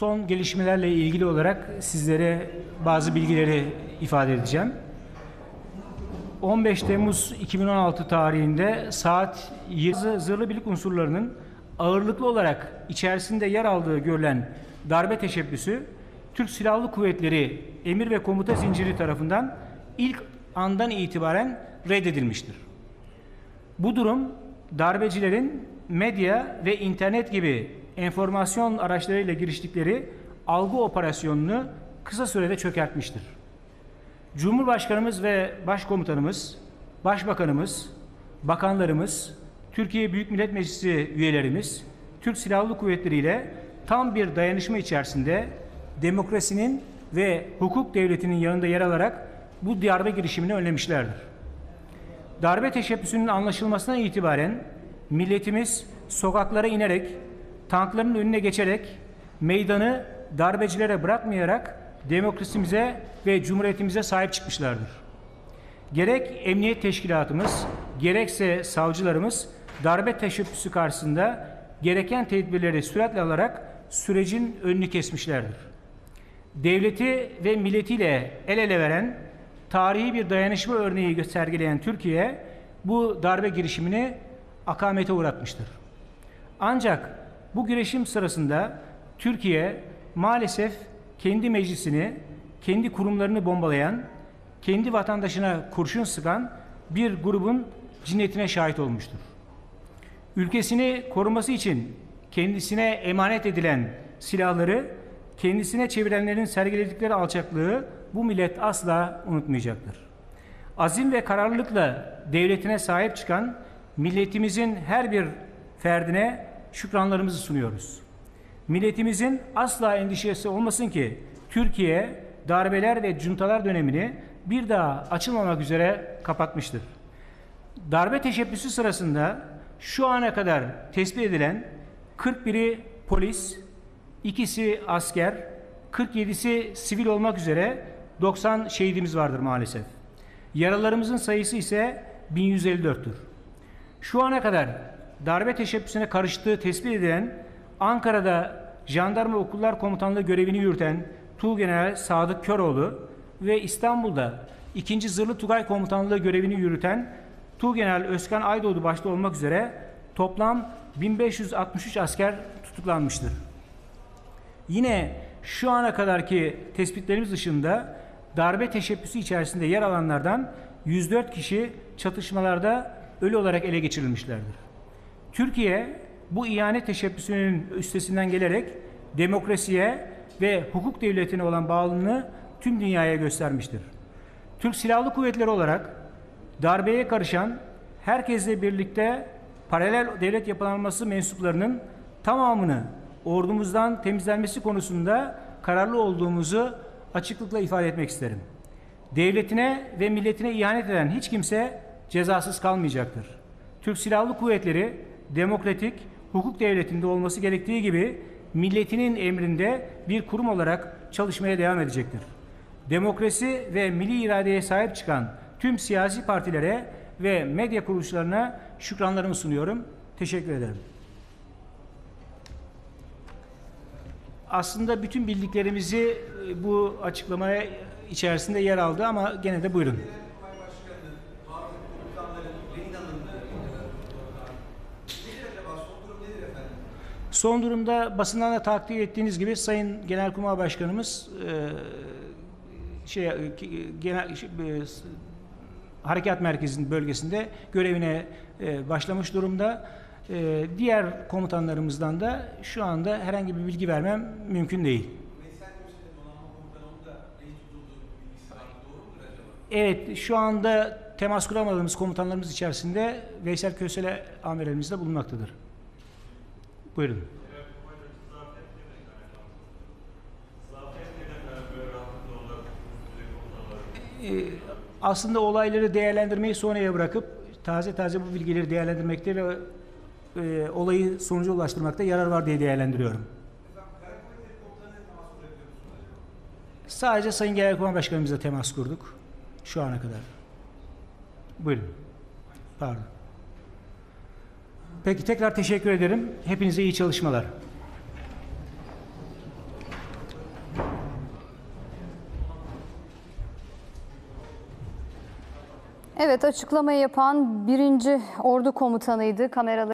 son gelişmelerle ilgili olarak sizlere bazı bilgileri ifade edeceğim. 15 Temmuz 2016 tarihinde saat 20 zırhlı birlik unsurlarının ağırlıklı olarak içerisinde yer aldığı görülen darbe teşebbüsü Türk Silahlı Kuvvetleri emir ve komuta zinciri tarafından ilk andan itibaren reddedilmiştir. Bu durum darbecilerin medya ve internet gibi enformasyon araçlarıyla giriştikleri algı operasyonunu kısa sürede çökertmiştir. Cumhurbaşkanımız ve Başkomutanımız, Başbakanımız, bakanlarımız, Türkiye Büyük Millet Meclisi üyelerimiz, Türk Silahlı Kuvvetleri ile tam bir dayanışma içerisinde demokrasinin ve hukuk devletinin yanında yer alarak bu darbe girişimini önlemişlerdir. Darbe teşebbüsünün anlaşılmasından itibaren milletimiz sokaklara inerek, tankların önüne geçerek, meydanı darbecilere bırakmayarak demokrasimize ve cumhuriyetimize sahip çıkmışlardır. Gerek emniyet teşkilatımız, gerekse savcılarımız darbe teşebbüsü karşısında gereken tedbirleri süratle alarak sürecin önünü kesmişlerdir. Devleti ve milletiyle el ele veren, tarihi bir dayanışma örneği sergileyen Türkiye, bu darbe girişimini akamete uğratmıştır. Ancak bu girişim sırasında Türkiye maalesef kendi meclisini, kendi kurumlarını bombalayan, kendi vatandaşına kurşun sıkan bir grubun cinnetine şahit olmuştur. Ülkesini koruması için kendisine emanet edilen silahları kendisine çevirenlerin sergiledikleri alçaklığı bu millet asla unutmayacaktır. Azim ve kararlılıkla devletine sahip çıkan milletimizin her bir ferdine şükranlarımızı sunuyoruz. Milletimizin asla endişesi olmasın ki Türkiye darbeler ve cuntalar dönemini bir daha açılmamak üzere kapatmıştır. Darbe teşebbüsü sırasında şu ana kadar tespit edilen 41'i polis, 2'si asker, 47'si sivil olmak üzere 90 şehidimiz vardır maalesef. Yaralarımızın sayısı ise 1154'tür. Şu ana kadar darbe teşebbüsüne karıştığı tespit edilen Ankara'da Jandarma Okullar Komutanlığı görevini yürüten Tuğgeneral Sadık Köroğlu ve İstanbul'da 2. Zırhlı Tugay Komutanlığı görevini yürüten Tuğgeneral Özkan Aydoğdu başta olmak üzere toplam 1563 asker tutuklanmıştır. Yine şu ana kadarki tespitlerimiz dışında darbe teşebbüsü içerisinde yer alanlardan 104 kişi çatışmalarda ölü olarak ele geçirilmişlerdir. Türkiye bu ihanet teşebbüsünün üstesinden gelerek demokrasiye ve hukuk devletine olan bağlılığını tüm dünyaya göstermiştir. Türk Silahlı Kuvvetleri olarak darbeye karışan herkesle birlikte paralel devlet yapılanması mensuplarının tamamını ordumuzdan temizlenmesi konusunda kararlı olduğumuzu açıklıkla ifade etmek isterim. Devletine ve milletine ihanet eden hiç kimse cezasız kalmayacaktır. Türk Silahlı Kuvvetleri demokratik, hukuk devletinde olması gerektiği gibi milletinin emrinde bir kurum olarak çalışmaya devam edecektir. Demokrasi ve milli iradeye sahip çıkan tüm siyasi partilere ve medya kuruluşlarına şükranlarımı sunuyorum. Teşekkür ederim. Aslında bütün bildiklerimizi bu açıklamaya içerisinde yer aldı ama gene de buyurun. Son durumda basından da takip ettiğiniz gibi Sayın Genelkurmay Başkanımız Harekat Merkezi'nin bölgesinde görevine başlamış durumda. Diğer komutanlarımızdan da şu anda herhangi bir bilgi vermem mümkün değil. Evet, şu anda temas kuramadığımız komutanlarımız içerisinde Veysel Kösele amirlerimiz de bulunmaktadır. Buyurun. Aslında olayları değerlendirmeyi sonraya bırakıp taze bu bilgileri değerlendirmekte ve olayı sonuca ulaştırmakta yarar var diye değerlendiriyorum. Sadece Sayın Genelkurmay Başkanımızla temas kurduk şu ana kadar. Buyurun. Pardon. Peki tekrar teşekkür ederim. Hepinize iyi çalışmalar. Evet, açıklamayı yapan 1. Ordu Komutanıydı. Kameraları